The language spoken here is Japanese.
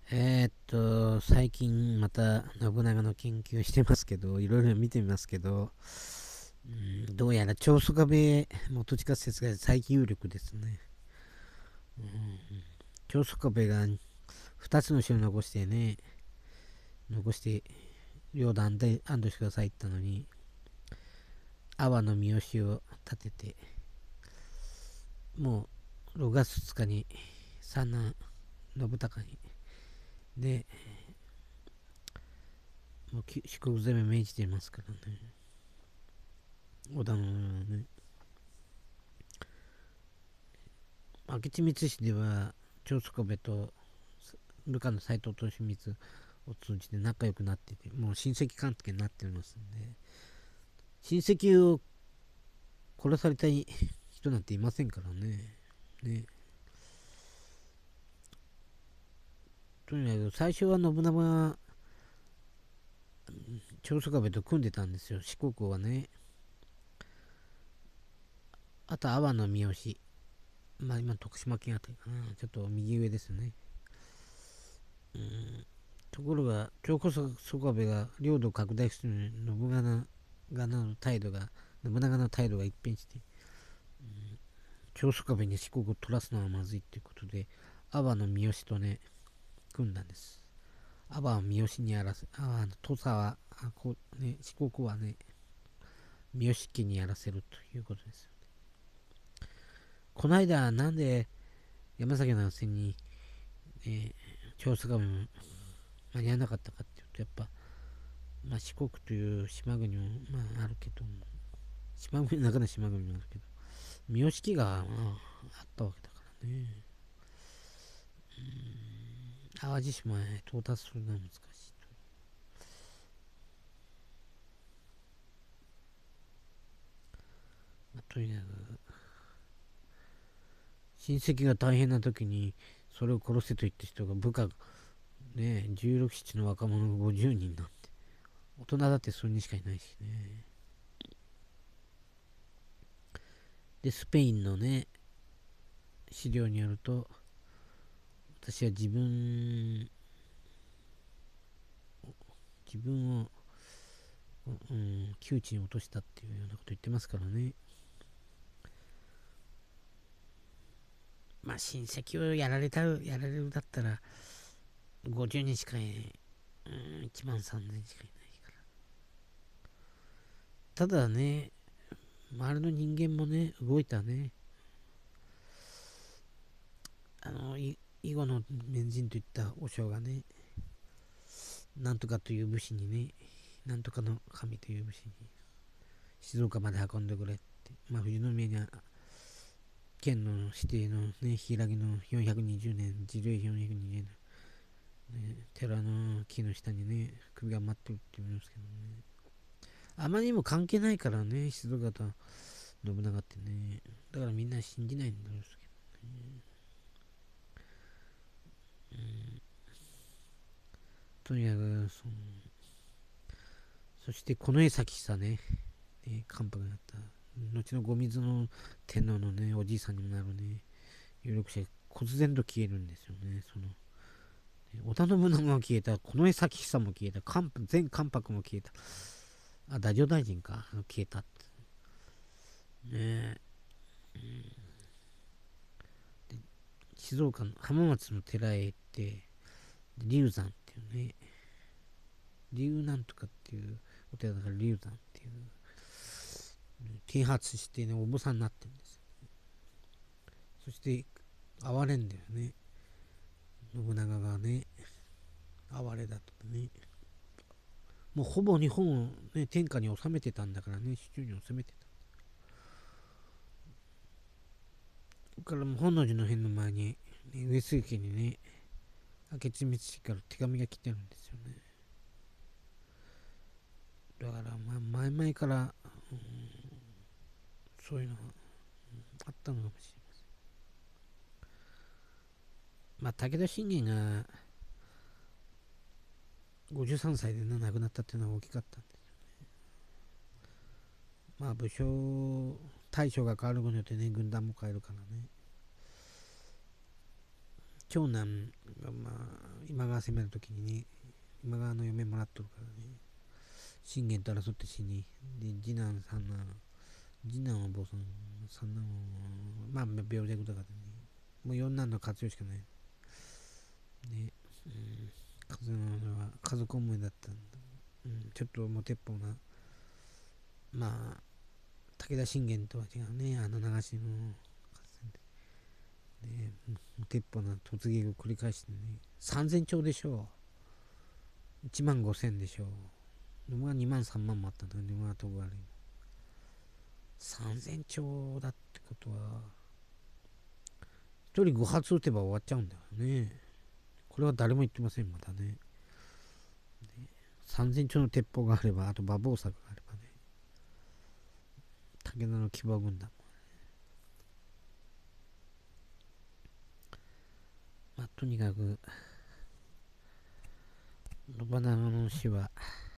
最近また信長の研究してますけど、いろいろ見てみますけど、どうやら長宗我部元親説が最有力ですね。長宗我部が2つの城を残して領土安堵してくださいって言ったのに、阿波の三好を立てて、もう6月2日に三男信孝に、で、もう四国攻め命じてますからね。織田のね、明智光秀では長宗我部と部下の斎藤利光を通じて仲良くなってて、もう親戚関係になってますんで、親戚を殺されたい人なんていませんからね。ね、とにかく最初は信長は長宗我部と組んでたんですよ、四国はね。あと阿波の三好、まあ今徳島県あたりかな、ちょっと右上ですね。ところが長宗我部が領土を拡大するのに信長の態度が一変して、長宗我部に四国を取らすのはまずいっていうことで、阿波の三好とね、組んだんです。阿波は三好にやらせ、土佐は、四国はね、三好家にやらせるということですよ。この間、なんで山崎の戦に、長宗我部も間に合わなかったかっていうと、やっぱ、四国という島国も、あるけども、島国の中の島国もあるけど、三好家が、あったわけだからね。淡路島へ到達するのは難しいと。とにかく、親戚が大変な時に、それを殺せと言った人が部下、ね、16、7の若者が50人なんて、大人だってそれにしかいないしね。で、スペインのね、資料によると、私は自分を、窮地に落としたっていうようなこと言ってますからね。親戚をやられるだったら、50人しかいない。1万3000しかいないから。ただね、周りの人間もね、動いたね。囲碁の名人といった和尚がね、なんとかという武士にね、なんとかの神という武士に、静岡まで運んでくれって、富士宮に県の指定のね、柊の420年、樹齢420年、寺の木の下にね、首が待ってるって言いますけどね。あまりにも関係ないからね、静岡と信長ってね。だからみんな信じないんだろうけどね。とにかく、そして近衛崎久ね、関白になった、後の後水の天皇のね、おじいさんにもなるね、有力者が忽然と消えるんですよね。織田信長も消えた、近衛崎久も消えた、全関白も消えた。太政大臣か、消えたって。ね静岡の浜松の寺へ行って、龍山っていうね、龍なんとかっていうお寺だから龍山っていう、啓発してね、お坊さんになってるんです。そして、哀れんだよね。信長がね、哀れだとね。もうほぼ日本を、ね、天下に収めてたんだからね、手中に収めてた。だからもう本能寺の変の前に、上杉家にね、明智光秀から手紙が来てるんですよね。だから前々から、そういうのがあったのかもしれません。武田信玄が53歳で亡くなったっていうのは大きかったんです。武将、大将が変わることによってね、軍団も変えるからね。 長男が今川攻めるときにね、今川の嫁もらっとるからね、信玄と争って死に、で、次男は坊さん、三男は、病弱だからね、もう四男の活用しかない。ね、うん、家族思いだったんだ。ちょっともう鉄砲な、武田信玄とは違うね、長篠の合戦で、ね、鉄砲な突撃を繰り返してね、3000丁でしょう、1万5000でしょう、僕は2万3万もあったんだけど、僕は飛ぶ悪い。3000丁だってことは、1人5発撃てば終わっちゃうんだよね。これは誰も言ってません、まだね。3000丁の鉄砲があれば、あと馬防柵があればね、武田の騎馬軍団も、とにかく、信長の死は